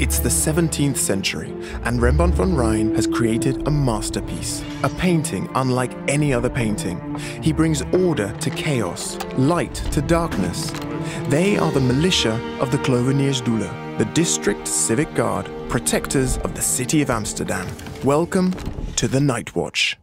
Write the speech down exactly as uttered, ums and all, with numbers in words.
It's the seventeenth century, and Rembrandt van Rijn has created a masterpiece, a painting unlike any other painting. He brings order to chaos, light to darkness. They are the militia of the Kloveniersdoelen, the district civic guard, protectors of the city of Amsterdam. Welcome to the Nightwatch.